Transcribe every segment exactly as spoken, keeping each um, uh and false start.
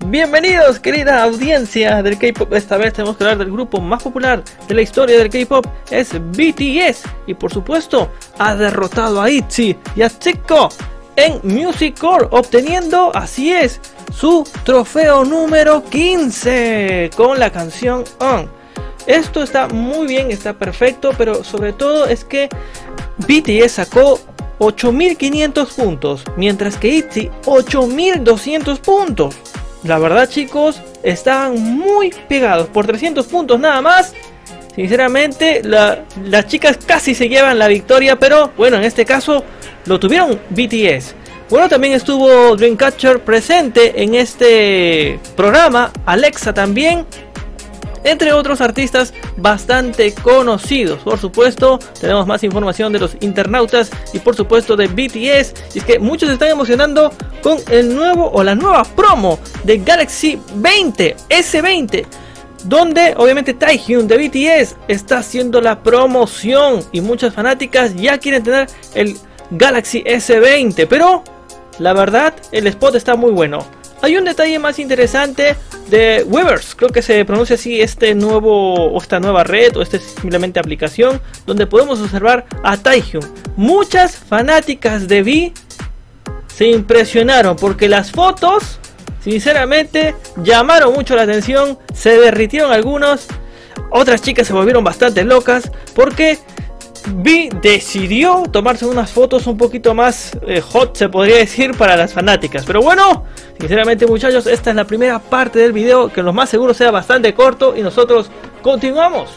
Bienvenidos, querida audiencia del K-pop. Esta vez tenemos que hablar del grupo más popular de la historia del K-pop, es B T S, y por supuesto ha derrotado a ITZY y a Zico en Music Core, obteniendo, así es, su trofeo número quince con la canción On. Esto está muy bien, está perfecto, pero sobre todo es que B T S sacó ocho mil quinientos puntos, mientras que ITZY ocho mil doscientos puntos. La verdad, chicos, estaban muy pegados por trescientos puntos nada más. Sinceramente, la, las chicas casi se llevan la victoria, pero bueno, en este caso lo tuvieron B T S. Bueno, también estuvo Dreamcatcher presente en este programa, Alexa también, entre otros artistas bastante conocidos. Por supuesto, tenemos más información de los internautas y por supuesto de B T S. Y es que muchos se están emocionando con el nuevo o la nueva promo de Galaxy veinte, S veinte, donde obviamente Taehyung de B T S está haciendo la promoción y muchas fanáticas ya quieren tener el Galaxy S veinte. Pero la verdad, el spot está muy bueno. Hay un detalle más interesante de Weverse, creo que se pronuncia así este nuevo o esta nueva red o esta simplemente aplicación, donde podemos observar a Taehyung. Muchas fanáticas de V se impresionaron porque las fotos sinceramente llamaron mucho la atención, se derritieron algunos, otras chicas se volvieron bastante locas porque V decidió tomarse unas fotos un poquito más eh, hot, se podría decir, para las fanáticas. Pero bueno, sinceramente, muchachos, esta es la primera parte del video, que lo más seguro sea bastante corto, y nosotros continuamos.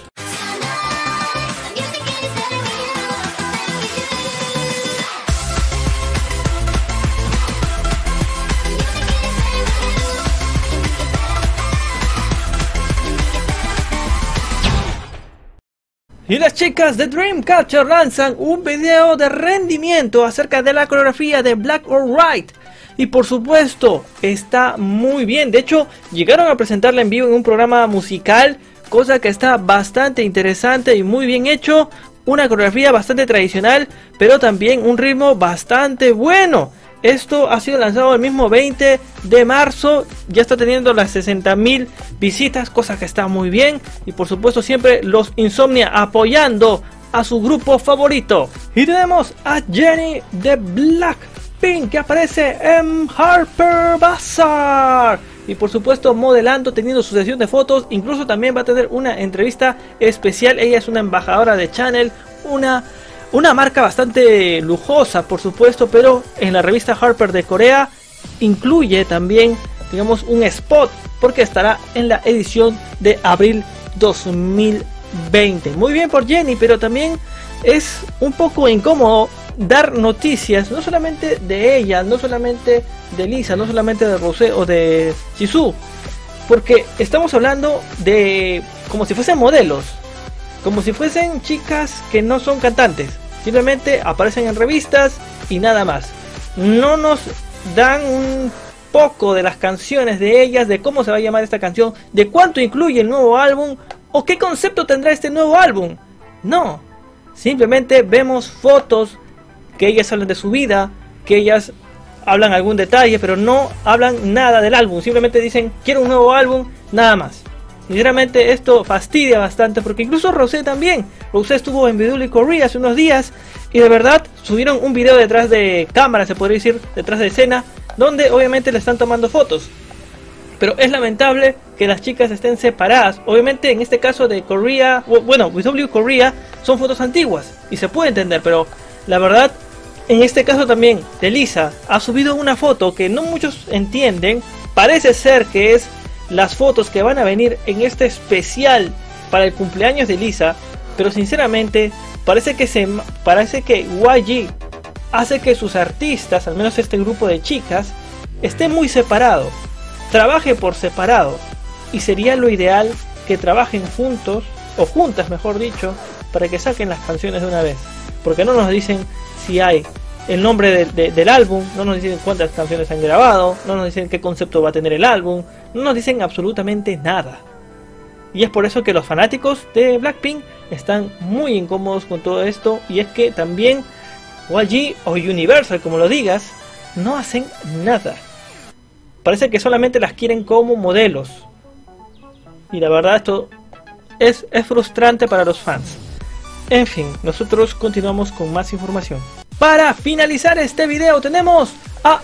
Y las chicas de Dreamcatcher lanzan un video de rendimiento acerca de la coreografía de Black or White. Y por supuesto, está muy bien. De hecho, llegaron a presentarla en vivo en un programa musical, cosa que está bastante interesante y muy bien hecho. Una coreografía bastante tradicional, pero también un ritmo bastante bueno. Esto ha sido lanzado el mismo veinte de marzo, ya está teniendo las sesenta mil visitas, cosa que está muy bien. Y por supuesto siempre los Insomnia apoyando a su grupo favorito. Y tenemos a Jennie de Blackpink que aparece en Harper Bazaar. Y por supuesto modelando, teniendo su sesión de fotos, incluso también va a tener una entrevista especial. Ella es una embajadora de Chanel, una... Una marca bastante lujosa, por supuesto, pero en la revista Harper de Corea incluye también, digamos, un spot, porque estará en la edición de abril dos mil veinte. Muy bien por Jennie, pero también es un poco incómodo dar noticias, no solamente de ella, no solamente de Lisa, no solamente de Rosé o de Jisoo, porque estamos hablando de como si fuesen modelos, como si fuesen chicas que no son cantantes. Simplemente aparecen en revistas y nada más. No nos dan un poco de las canciones de ellas, de cómo se va a llamar esta canción, de cuánto incluye el nuevo álbum o qué concepto tendrá este nuevo álbum. No, simplemente vemos fotos que ellas hablan de su vida, que ellas hablan algún detalle, pero no hablan nada del álbum. Simplemente dicen quiero un nuevo álbum, nada más. Sinceramente esto fastidia bastante, porque incluso Rosé también. Rosé estuvo en Biduli Korea hace unos días y de verdad subieron un video detrás de cámara, se podría decir, detrás de escena, donde obviamente le están tomando fotos. Pero es lamentable que las chicas estén separadas. Obviamente en este caso de Korea, bueno, B W Korea son fotos antiguas y se puede entender, pero la verdad en este caso también de Lisa ha subido una foto que no muchos entienden. Parece ser que es las fotos que van a venir en este especial para el cumpleaños de Lisa, pero sinceramente parece que se parece que Y G hace que sus artistas, al menos este grupo de chicas, estén muy separados, trabaje por separado, y sería lo ideal que trabajen juntos o juntas, mejor dicho, para que saquen las canciones de una vez, porque no nos dicen si hay el nombre de, de, del álbum, no nos dicen cuántas canciones han grabado, no nos dicen qué concepto va a tener el álbum, no nos dicen absolutamente nada. Y es por eso que los fanáticos de Blackpink están muy incómodos con todo esto, y es que también Y G o Universal, como lo digas, no hacen nada. parece que solamente las quieren como modelos. Y la verdad esto es, es frustrante para los fans. En fin, nosotros continuamos con más información. Para finalizar este video tenemos a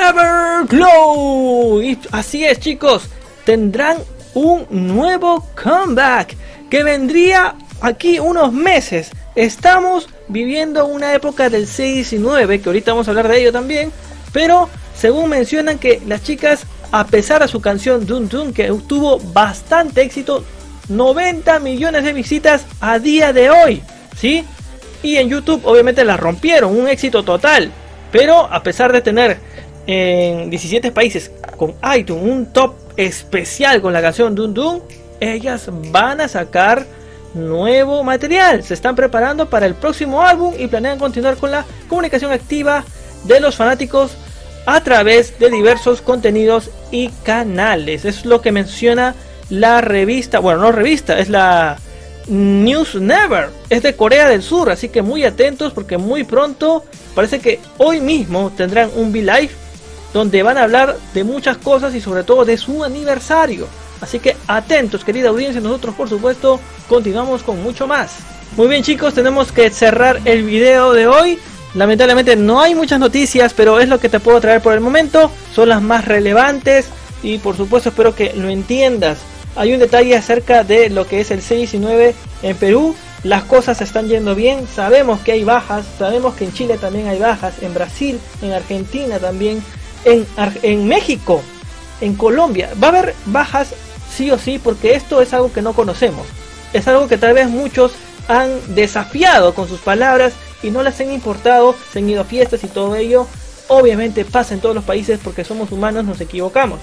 Everglow. Y así es, chicos, tendrán un nuevo comeback que vendría aquí unos meses. Estamos viviendo una época del C diecinueve, que ahorita vamos a hablar de ello también. Pero según mencionan que las chicas, a pesar de su canción Dun Dun, que tuvo bastante éxito, noventa millones de visitas a día de hoy, ¿sí? Y en YouTube obviamente la rompieron, un éxito total. Pero a pesar de tener en diecisiete países con iTunes un top especial con la canción Dun Dun, ellas van a sacar nuevo material. Se están preparando para el próximo álbum y planean continuar con la comunicación activa de los fanáticos a través de diversos contenidos y canales. Es lo que menciona la revista, bueno, no revista, es la News Never, es de Corea del Sur, así que muy atentos porque muy pronto, parece que hoy mismo tendrán un V-Live donde van a hablar de muchas cosas y sobre todo de su aniversario. Así que atentos, querida audiencia, nosotros por supuesto continuamos con mucho más. Muy bien, chicos, tenemos que cerrar el video de hoy. Lamentablemente no hay muchas noticias, pero es lo que te puedo traer por el momento. Son las más relevantes y por supuesto espero que lo entiendas. Hay un detalle acerca de lo que es el C diecinueve en Perú. Las cosas se están yendo bien. Sabemos que hay bajas. Sabemos que en Chile también hay bajas. En Brasil, en Argentina también. En, en México, en Colombia. Va a haber bajas sí o sí porque esto es algo que no conocemos. Es algo que tal vez muchos han desafiado con sus palabras y no las han importado, se han ido a fiestas y todo ello. Obviamente pasa en todos los países porque somos humanos, nos equivocamos.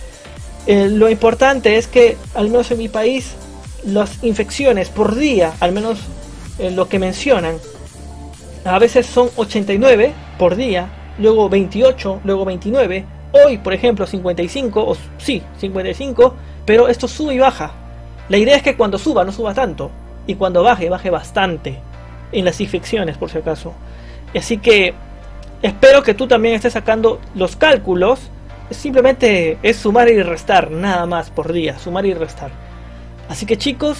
Eh, lo importante es que, al menos en mi país, las infecciones por día, al menos eh, lo que mencionan, a veces son ochenta y nueve por día, luego veintiocho, luego veintinueve, hoy por ejemplo cincuenta y cinco, o sí, cincuenta y cinco, pero esto sube y baja. La idea es que cuando suba no suba tanto, y cuando baje, baje bastante en las infecciones por si acaso. Así que espero que tú también estés sacando los cálculos. Simplemente es sumar y restar, nada más por día, sumar y restar. Así que chicos,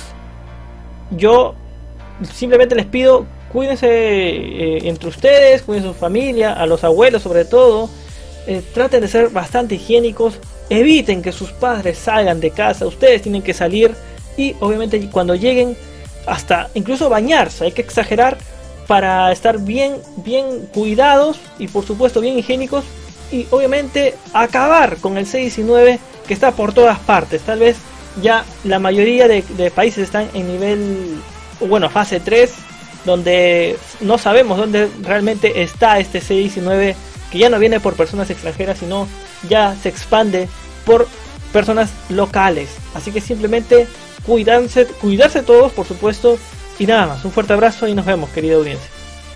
yo simplemente les pido, cuídense eh, entre ustedes, cuiden su familia, a los abuelos sobre todo. Eh, traten de ser bastante higiénicos, eviten que sus padres salgan de casa, ustedes tienen que salir y obviamente cuando lleguen hasta incluso bañarse, hay que exagerar para estar bien, bien cuidados y por supuesto bien higiénicos. Y obviamente acabar con el C diecinueve que está por todas partes. Tal vez ya la mayoría de, de países están en nivel, bueno, fase tres, donde no sabemos dónde realmente está este C diecinueve, que ya no viene por personas extranjeras, sino ya se expande por personas locales. Así que simplemente cuidarse, cuidarse todos, por supuesto. Y nada más, un fuerte abrazo y nos vemos, querida audiencia.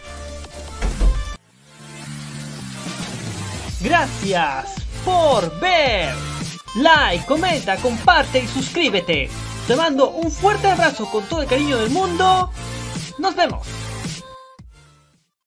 Gracias por ver. Like, comenta, comparte y suscríbete. Te mando un fuerte abrazo con todo el cariño del mundo. Nos vemos.